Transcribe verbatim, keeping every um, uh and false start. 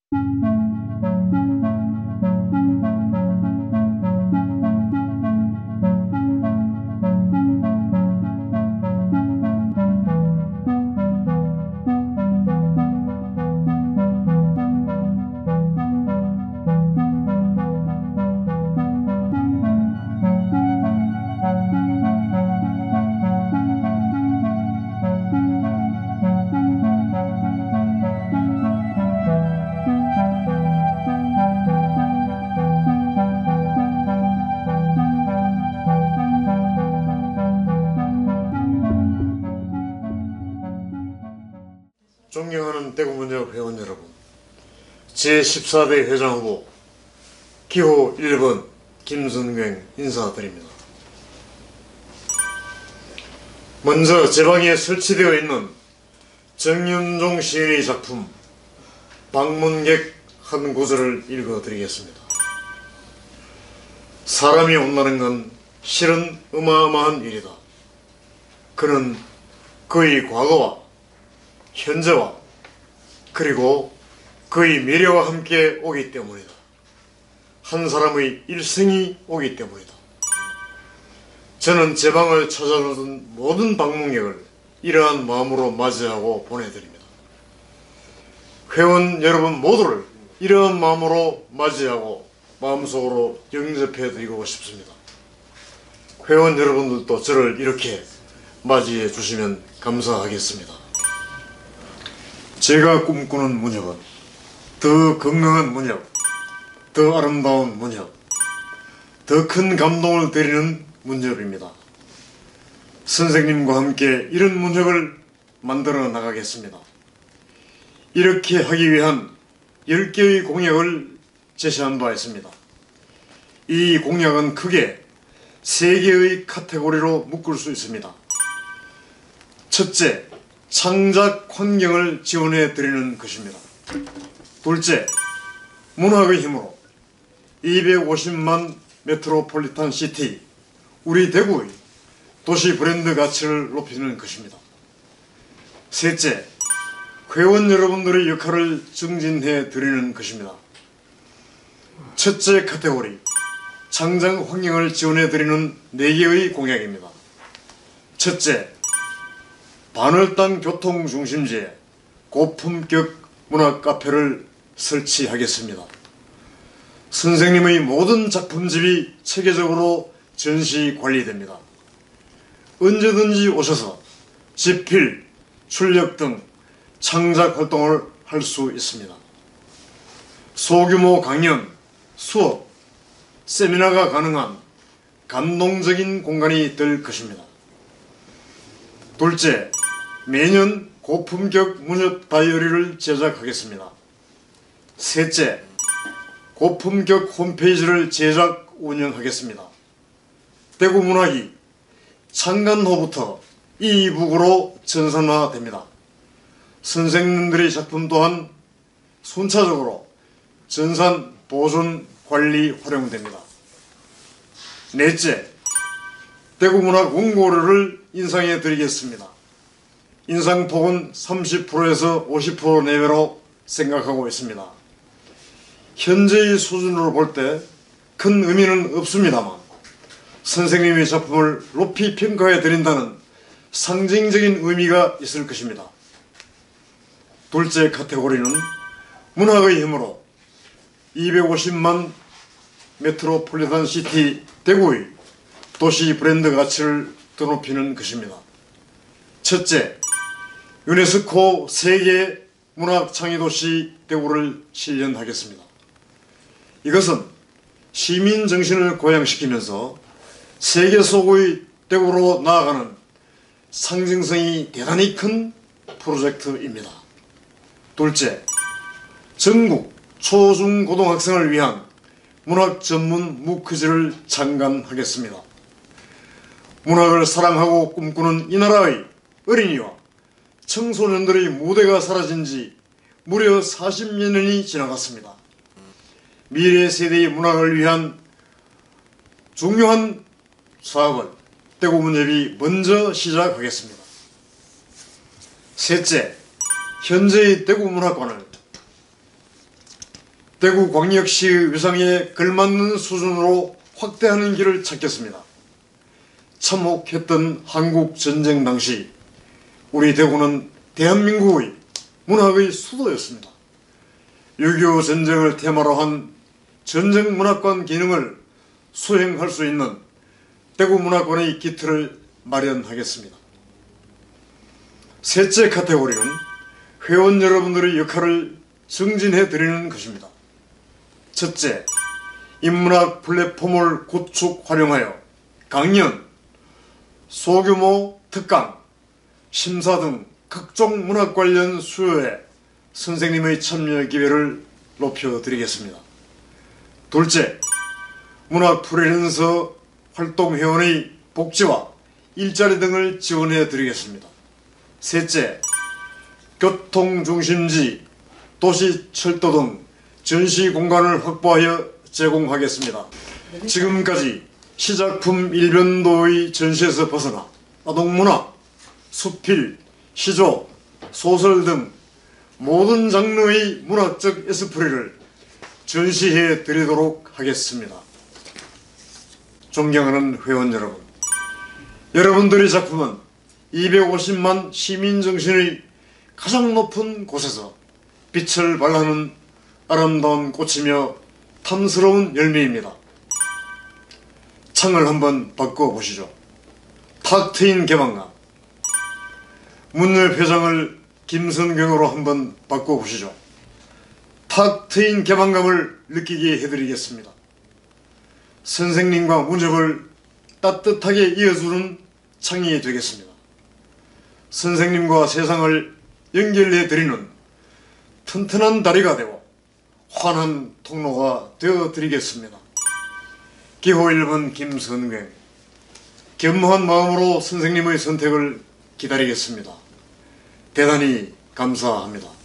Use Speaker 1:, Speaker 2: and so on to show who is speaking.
Speaker 1: 존경하는 대구문협 회원 여러분, 제십사 대 회장 후보 기호 일 번 김선경 인사드립니다. 먼저 제 방에 설치되어 있는 정윤종 시인의 작품 방문객 한 구절을 읽어드리겠습니다. 사람이 온다는 건 실은 어마어마한 일이다. 그는 그의 과거와 현재와 그리고 그의 미래와 함께 오기 때문이다. 한 사람의 일생이 오기 때문이다. 저는 제 방을 찾아오는 모든 방문객을 이러한 마음으로 맞이하고 보내드립니다. 회원 여러분 모두를 이러한 마음으로 맞이하고 마음속으로 영접해드리고 싶습니다. 회원 여러분들도 저를 이렇게 맞이해 주시면 감사하겠습니다. 제가 꿈꾸는 문협은 더 건강한 문협, 더 아름다운 문협, 더 큰 감동을 드리는 문협입니다. 선생님과 함께 이런 문협을 만들어 나가겠습니다. 이렇게 하기 위한 열 개의 공약을 제시한 바 있습니다. 이 공약은 크게 세 개의 카테고리로 묶을 수 있습니다. 첫째, 창작 환경을 지원해 드리는 것입니다. 둘째, 문학의 힘으로 이백오십만 메트로폴리탄 시티, 우리 대구의 도시 브랜드 가치를 높이는 것입니다. 셋째, 회원 여러분들의 역할을 증진해 드리는 것입니다. 첫째 카테고리, 창작 환경을 지원해 드리는 네 개의 공약입니다. 첫째, 반월당 교통중심지에 고품격 문학 카페를 설치하겠습니다. 선생님의 모든 작품집이 체계적으로 전시 관리됩니다. 언제든지 오셔서 집필, 출력 등 창작 활동을 할 수 있습니다. 소규모 강연, 수업, 세미나가 가능한 감동적인 공간이 될 것입니다. 둘째, 매년 고품격 문협 다이어리를 제작하겠습니다. 셋째, 고품격 홈페이지를 제작 운영하겠습니다. 대구문학이 창간호부터 이북으로 전산화됩니다. 선생님들의 작품 또한 순차적으로 전산, 보존, 관리, 활용됩니다. 넷째, 대구문학 원고료를 인상해 드리겠습니다. 인상폭은 삼십 퍼센트에서 오십 퍼센트 내외로 생각하고 있습니다. 현재의 수준으로 볼 때 큰 의미는 없습니다만 선생님의 작품을 높이 평가해 드린다는 상징적인 의미가 있을 것입니다. 둘째 카테고리는 문학의 힘으로 이백오십만 메트로폴리탄 시티 대구의 도시 브랜드 가치를 더 높이는 것입니다. 첫째, 유네스코 세계 문학 창의도시 대구를 실현하겠습니다. 이것은 시민 정신을 고양시키면서 세계 속의 대구로 나아가는 상징성이 대단히 큰 프로젝트입니다. 둘째, 전국 초중고등학생을 위한 문학 전문 무크즈를 창간하겠습니다. 문학을 사랑하고 꿈꾸는 이 나라의 어린이와 청소년들의 무대가 사라진 지 무려 사십여 년이 지나갔습니다. 미래 세대의 문학을 위한 중요한 사업을 대구문협이 먼저 시작하겠습니다. 셋째, 현재의 대구문학관을 대구광역시의 위상에 걸맞는 수준으로 확대하는 길을 찾겠습니다. 참혹했던 한국전쟁 당시 우리 대구는 대한민국의 문학의 수도였습니다. 육이오 전쟁을 테마로 한 전쟁문학관 기능을 수행할 수 있는 대구문학관의 기틀을 마련하겠습니다. 셋째 카테고리는 회원 여러분들의 역할을 증진해 드리는 것입니다. 첫째, 인문학 플랫폼을 구축 활용하여 강연, 소규모 특강, 심사 등 각종 문학 관련 수요에 선생님의 참여 기회를 높여드리겠습니다. 둘째, 문학 프리랜서 활동회원의 복지와 일자리 등을 지원해 드리겠습니다. 셋째, 교통중심지, 도시철도 등 전시 공간을 확보하여 제공하겠습니다. 지금까지 시작품 일변도의 전시에서 벗어나 아동문학, 수필, 시조, 소설 등 모든 장르의 문학적 에스프리를 전시해 드리도록 하겠습니다. 존경하는 회원 여러분, 여러분들의 작품은 이백오십만 시민정신의 가장 높은 곳에서 빛을 발하는 아름다운 꽃이며 탐스러운 열매입니다. 창을 한번 바꿔보시죠. 탁 트인 개방감. 문열 회장을 김선경으로 한번 바꿔보시죠. 탁 트인 개방감을 느끼게 해드리겠습니다. 선생님과 문접을 따뜻하게 이어주는 창이 되겠습니다. 선생님과 세상을 연결해드리는 튼튼한 다리가 되고 환한 통로가 되어드리겠습니다. 기호 일 번 김선경, 겸허한 마음으로 선생님의 선택을 기다리겠습니다. 대단히 감사합니다.